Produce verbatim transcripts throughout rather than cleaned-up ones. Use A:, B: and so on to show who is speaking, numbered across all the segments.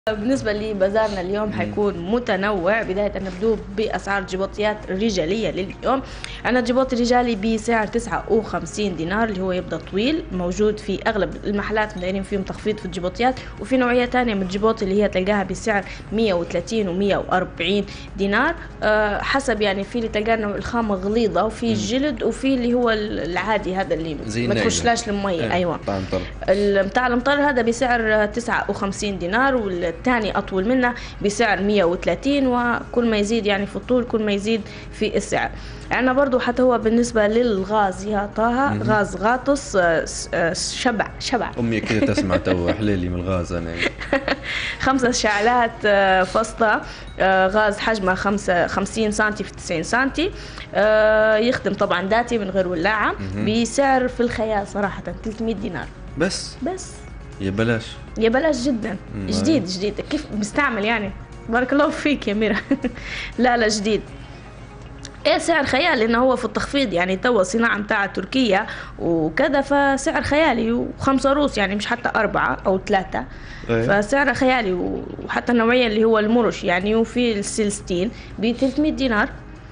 A: بالنسبة لبازارنا اليوم حيكون متنوع. بداية نبدو بأسعار جيبوتيات رجالية لليوم. عندنا جيبوتي رجالي بسعر تسعة وخمسين دينار اللي هو يبدأ طويل، موجود في أغلب المحلات مدايرين فيهم تخفيض في الجيبوتيات. وفي نوعية تانية من الجيبوتي اللي هي تلقاها بسعر مية وثلاثين ومية وأربعين دينار، أه حسب يعني. في اللي تلقانا الخامة غليظة، وفي الجلد، وفي اللي هو العادي هذا اللي ما تخشلاش المية.
B: ايه.
A: أيوة بتاع المطر هذا بسعر تسعة وخمسين دينار، والثاني أطول منه بسعر مية وثلاثين، وكل ما يزيد يعني في الطول كل ما يزيد في السعر. عندنا برضو حتى هو بالنسبة للغاز يا طه، غاز غاطس شبع شبع
B: أمي كده تسمع تو حليلي من الغاز أنا
A: خمسة شعلات فسطة، غاز حجمه خمسة خمسين سنتي في تسعين سنتي، يخدم طبعا ذاتي من غير ولاعة، بسعر في الخيال صراحة ثلاثمية دينار
B: بس
A: بس
B: يا بلاش
A: يا بلاش جدا. جديد جديد كيف مستعمل يعني، بارك الله فيك يا ميرا لا لا جديد. ايه سعر خيال لانه هو في التخفيض يعني، تو صناعة متاع تركيا وكذا، فسعر خيالي وخمسة روس يعني مش حتى أربعة أو ثلاثة. أيه. فسعر خيالي. وحتى النوعية اللي هو المرش يعني، وفي السيلستين ب ثلاثمية دينار.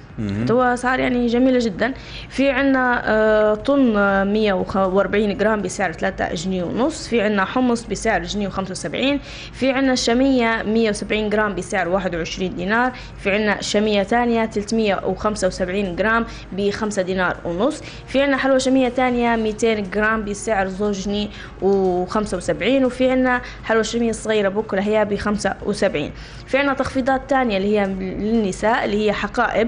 A: تو اسعار يعني جميله جدا. في عندنا طن مية وأربعين جرام بسعر ثلاثة جنيه ونص. في عندنا حمص بسعر جنيه وخمسة وسبعين. في عندنا شميه مية وسبعين جرام بسعر واحد وعشرين دينار. في عندنا شميه ثانيه ثلاثمية وخمسة وسبعين جرام بخمسة دينار ونص. في عندنا حلوى شميه ثانيه مئتين جرام بسعر زوج جنيه وخمسة وسبعين. وفي عندنا حلوى شميه صغيره بكره هي بخمسة وسبعين. في عندنا تخفيضات ثانيه اللي هي للنساء اللي هي حقائب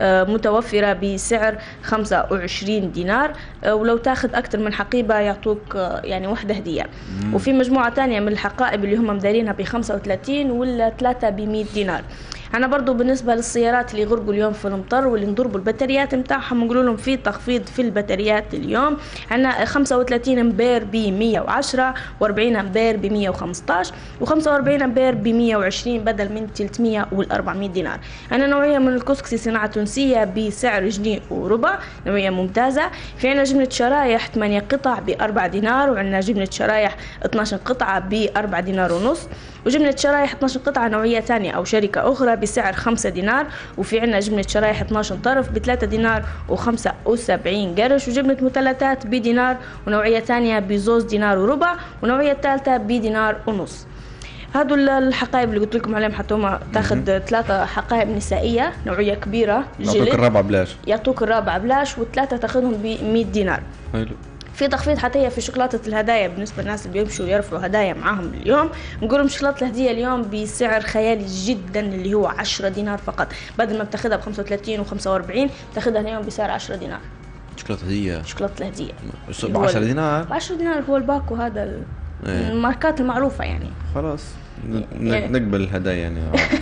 A: متوفرة بسعر خمسة وعشرين دينار، ولو تاخذ أكثر من حقيبة يعطوك يعني واحدة هدية. مم. وفي مجموعة تانية من الحقائب اللي هم مدارينها بخمسة وثلاثين ولا ثلاثة بمية دينار. أنا برضو بالنسبة للسيارات اللي يغرقوا اليوم في المطر واللي نضربوا البطاريات متاعهم نقول لهم في تخفيض في البطاريات اليوم. عندنا خمسة وثلاثين أمبير ب مية وعشرة، وأربعين أمبير ب مية وخمسطعش، وخمسة وأربعين أمبير ب مية وعشرين بدل من ثلاثمية وأربعمية دينار. عندنا نوعية من الكسكسي صناعة تونسية بسعر جنيه وربع، نوعية ممتازة. في عندنا جبنة شرايح ثمانية قطع بأربعة دينار، وعندنا جبنة شرايح اثناشر قطعة بأربعة دينار ونص، وجبنة شرايح اثناشر قطعة نوعية ثانية أو شركة أخرى بسعر خمسة دينار. وفي عندنا جبنة شرايح اثناشر طرف بثلاثة دينار وخمسة وسبعين قرش، وجبنة مثلثات بدينار، ونوعية ثانية بزوز دينار وربع، ونوعية ثالثة بدينار ونص. هادو الحقائب اللي قلت لكم عليهم حتى هما تاخذ ثلاثة حقائب نسائية نوعية كبيرة جلد،
B: يعطوك الرابعة بلاش
A: يعطوك الرابعة بلاش، وثلاثة تاخذهم ب مية دينار. حلو. في تخفيض حتى هي في شوكولاتة الهدايا بالنسبة للناس اللي بيمشوا يرفعوا هدايا معاهم اليوم. نقول لهم شوكولاتة الهدية اليوم بسعر خيالي جدا اللي هو عشرة دينار فقط، بدل ما بتاخذها ب خمسة وثلاثين و خمسة وأربعين تاخذها اليوم بسعر عشرة دينار.
B: شوكولاتة هدية شوكولاتة
A: الهدية
B: ب عشرة دينار.
A: ب عشرة دينار هو الباكو هذا ال... ايه. الماركات المعروفة يعني.
B: خلاص يعني نقبل الهدايا يعني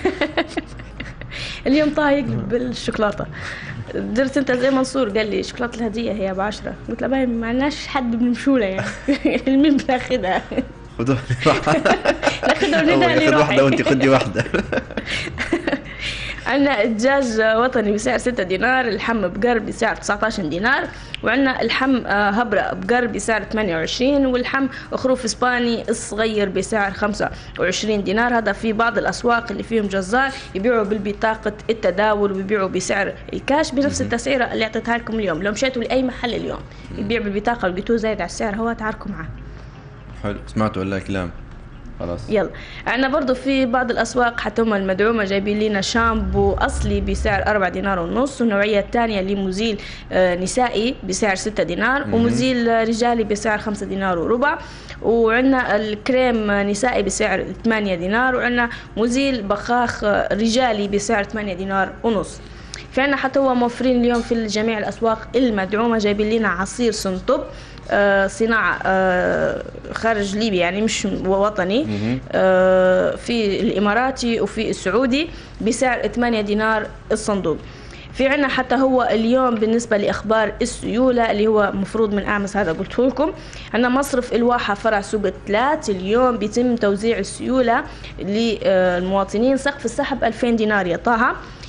B: اليوم
A: طه يقلب بالشوكولاتة. درت انت زي منصور قال لي شوكولاتة الهدية هي بعشرة، قلت له باي ما عندناش حد بنمشوله يعني المين بناخدها
B: خذوا لي واحدة
A: ناخدها ونبدا لي
B: واحدة وانت خدي واحدة.
A: عندنا الدجاج وطني بسعر ستة دينار، اللحم بقر بسعر تسعة عشر دينار، وعندنا اللحم هبرة بقر بسعر ثمانية وعشرين، واللحم خروف اسباني الصغير بسعر خمسة وعشرين دينار. هذا في بعض الاسواق اللي فيهم جزار يبيعوا بالبطاقة التداول ويبيعوا بسعر الكاش بنفس التسعيرة اللي اعطيتها لكم اليوم. لو مشيتوا لاي محل اليوم يبيع بالبطاقة ولقيتوه زايد على السعر هو تعاركوا معه.
B: حلو. سمعتوا ولا كلام؟ خلاص.
A: يلا عندنا برضو في بعض الأسواق حتى هم المدعومة جايبين لنا شامبو أصلي بسعر أربعة دينار ونص، والنوعية الثانية لمزيل نسائي بسعر ستة دينار، ومزيل رجالي بسعر خمسة دينار وربع، وعندنا الكريم نسائي بسعر ثمانية دينار، وعندنا مزيل بخاخ رجالي بسعر ثمانية دينار ونص. في عندنا حتى هو موفرين اليوم في جميع الأسواق المدعومة جايبين لنا عصير سنطب آه صناعة آه خارج ليبيا يعني مش وطني، آه في الإماراتي وفي السعودي بسعر ثمانية دينار الصندوق. في عنا حتى هو اليوم بالنسبة لأخبار السيولة اللي هو مفروض من أمس هذا قلته لكم، عندنا مصرف الواحة فرع سوق الثلاث اليوم بيتم توزيع السيولة للمواطنين، سقف السحب ألفين دينار يا طه،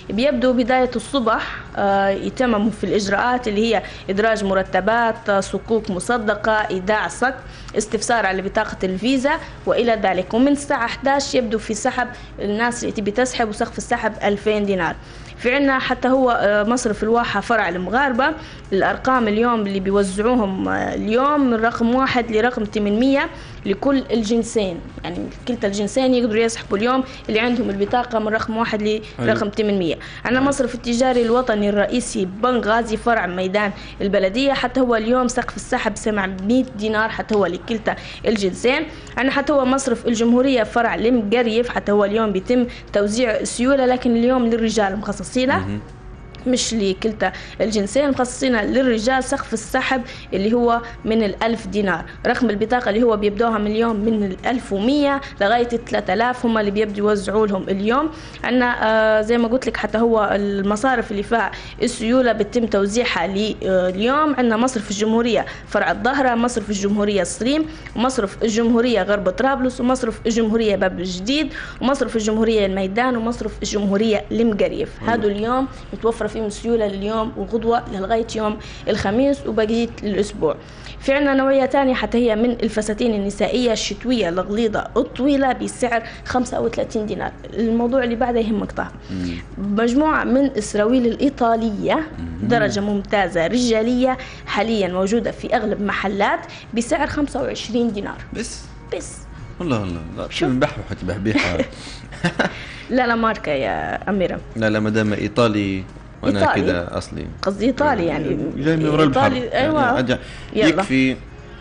A: بيبدو بداية الصبح آه، يتمم في الإجراءات اللي هي إدراج مرتبات، آه، صكوك مصدقة، إيداع صك، استفسار على بطاقة الفيزا وإلى ذلك. ومن الساعة إحدى عشر يبدو في سحب الناس اللي تبي تسحب، وسقف السحب ألفين دينار. في عنا حتى هو آه، مصرف الواحة فرع المغاربة، الأرقام اليوم اللي بيوزعوهم آه، اليوم من رقم واحد لرقم ثمانمية لكل الجنسين، يعني كلتا الجنسين يقدروا يسحبوا اليوم اللي عندهم البطاقة من رقم واحد لرقم ثمانمية. عندنا مصرف التجاري الوطني الرئيسي بنغازي فرع ميدان البلدية، حتى هو اليوم سقف السحب سبعمية دينار حتى هو لكلتا الجنسين. عندنا حتى هو مصرف الجمهورية فرع المقريف، حتى هو اليوم بيتم توزيع السيولة، لكن اليوم للرجال مخصصينه مش لكلتا الجنسين، مخصصين للرجال سقف السحب اللي هو من الألف دينار. رقم البطاقة اللي هو بيبدوها من اليوم من الألف ومية لغاية الثلاثة آلاف هم اللي بيبدوا يوزعوا لهم اليوم. عنا آه زي ما قلت لك حتى هو المصارف اللي فيها السيولة بتم توزيعها اليوم. عندنا مصرف الجمهورية فرع الظهرة، مصرف الجمهورية الصريم، ومصرف الجمهورية غرب طرابلس، ومصرف الجمهورية باب الجديد، ومصرف الجمهورية الميدان، ومصرف الجمهورية المقريف. هادو اليوم متوفرة فيهم سيولة لليوم وغدوة لغاية يوم الخميس وبقية الأسبوع. في عنا نوعية تانية حتى هي من الفساتين النسائية الشتوية الغليظة الطويلة بسعر خمسة وثلاثين دينار. الموضوع اللي بعده يهمك طه، مجموعة من السراويل الإيطالية درجة ممتازة رجالية حاليا موجودة في أغلب محلات بسعر خمسة وعشرين دينار
B: بس
A: بس
B: والله والله شو بحبح بحبيحة.
A: لا لا ماركة يا أميرة،
B: لا لا مدام إيطالي وانا كده اصلي
A: قصدي ايطالي يعني
B: جاي من ورا البحر.
A: ايوه
B: يعني يكفي.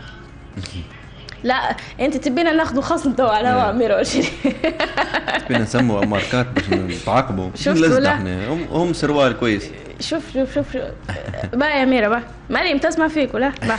A: لا انت تبينا ناخذ خصم تو على هوا مية وعشرين.
B: تبينا نسموا ماركات باش نتعاقبوا.
A: شفت
B: هم هم سروال كويس.
A: شوف شوف شوف بقى يا ميرا بقى مريم تسمع فيك ولا بقى.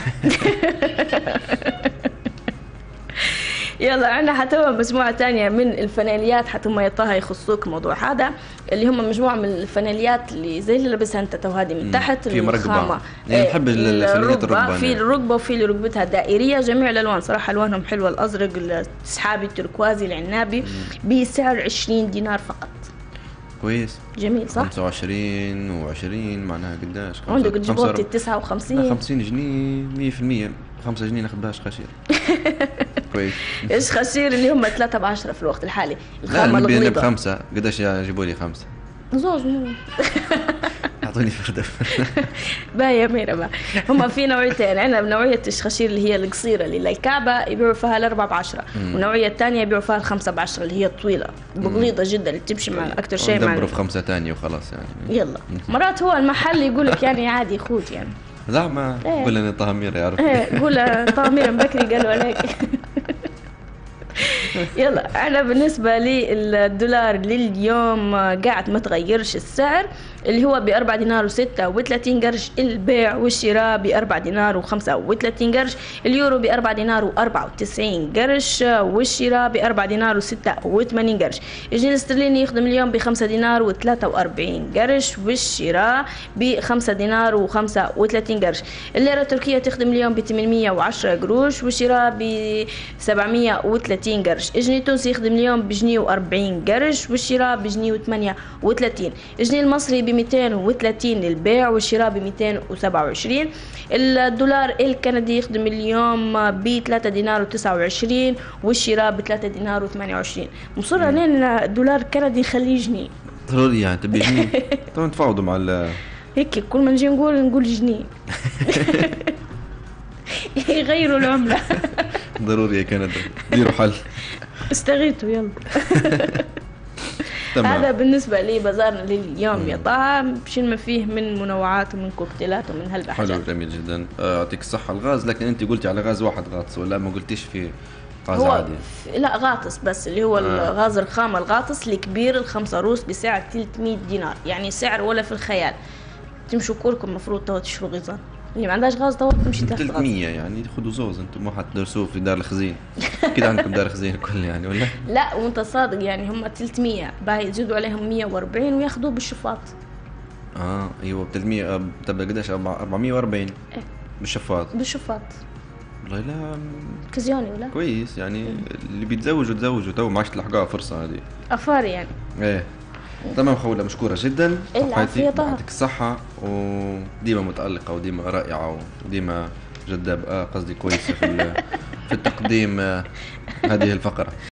A: يلا عندنا حتى هو مجموعة تانية من الفانيليات حتى هم يطاها يخصوك موضوع هذا اللي هم مجموعة من الفانيليات اللي زي اللي لابسها انت تو هذه من تحت
B: في مرقبة. يعني نحب الفانيليات الركبة،
A: في الركبة وفي اللي ركبتها دائرية، جميع الألوان صراحة ألوانهم حلوة، الأزرق السحابي التركوازي العنابي بسعر عشرين دينار فقط.
B: كويس
A: جميل صح؟
B: خمسة وعشرين وعشرين معناها قداش؟
A: عندك جيبوتي تسعة وخمسين.
B: خمسين جنيه مية في المية، خمسة جنيه ناخذ بهاش خشير. كويس. إيش
A: خشير اللي هم ثلاثة بعشرة في الوقت الحالي.
B: الخامة الغليظة. لا بخمسة قداش يجيبوا لي خمسة؟
A: زوج.
B: أعطوني فردة.
A: باهي يا ميرا بقى. هم في نوعيتين، عندنا نوعية الخشير اللي هي القصيرة اللي للكعبة يبيعوا فيها الأربعة بعشرة، ونوعية الثانية يبيعوا فيها الخمسة بعشرة اللي هي الطويلة بغليظة جدا اللي تمشي مع أكتر شيء مع.
B: ندبروا في خمسة تانية وخلاص يعني.
A: يلا. مرات هو المحل يقول لك يعني عادي خود يعني.
B: لا ما إيه. قول لنا طه ميرا يعرف.
A: إيه قول طه ميرا بكري قالوا عليك. يلا أنا بالنسبة للدولار لليوم قاعد ما تغيرش السعر اللي هو بأربعة دينار وستة وثلاثين قرش، البيع والشراء بأربعة دينار وخمسة وثلاثين قرش، اليورو بأربعة دينار وأربعة وتسعين قرش، والشراء بأربعة دينار وستة وثمانين قرش. الجنيه الاسترليني يخدم اليوم بخمسة دينار وثلاثة وأربعين قرش، والشراء بخمسة دينار وخمسة وثلاثين قرش. الليرة التركية تخدم اليوم بثمانمية وعشرة قروش، والشراء بسبعمية وثلاثين قرش. الجنيه التونسي يخدم اليوم بجنيه وأربعين قرش، والشراء بجنيه وثمانية وثلاثين. الجنيه المصري بمئتين وثلاثين للبيع والشراء بمئتين وسبعة وعشرين. الدولار الكندي يخدم اليوم بثلاثة دينار وتسعة وعشرين والشراء بثلاثة دينار وثمانية وعشرين. مصر علينا الدولار الكندي يخليه جنيه
B: ضروري يعني تبي جنيه. طبعا تفاوضوا مع ال
A: هيك كل ما نجي نقول نقول جنيه. يغيروا العملة.
B: ضروري يا كندا ديروا حل.
A: استغيثوا يلا. هذا بالنسبة لي بازارنا لليوم يا طه، بشين ما فيه من منوعات ومن كوكتيلات ومن هالبحاجات.
B: حلو جميل جدا. يعطيك الصحة. الغاز لكن انت قلتي على غاز واحد غاطس ولا ما قلتيش في غاز
A: هو
B: عادي؟
A: لا غاطس بس اللي هو آه. الغاز الخام الغاطس الكبير الخمسة روس بسعر ثلاثمية دينار، يعني سعر ولا في الخيال. تمشوا كلكم مفروض تو تشروا غيزان اللي ما عندهاش غاز تو تمشي تاخذ
B: ثلاثمية يعني خذوا زوز. انتم ما حتدرسوه في دار الخزين. كده عندكم دار الخزين الكل يعني ولا
A: لا؟ وانت صادق يعني هم ثلاثمية باهي يزيدوا عليهم مية وأربعين وياخذوه بالشفاط.
B: اه ايوه ثلاثمية تبدا قداش أربعمية وأربعين
A: إيه؟
B: بالشفاط
A: بالشفاط
B: والله لا
A: كزيوني ولا
B: كويس يعني. اللي بيتزوجوا تزوجوا تو ما عادش تلحقوها فرصه هذه
A: افاري يعني.
B: ايه تمام خوله، مشكورة جدا.
A: العافية طه.
B: يعطيك الصحة، وديما متألقة وديما رائعة وديما جذاب، آه قصدي كويسة في في التقديم آه هذه الفقرة.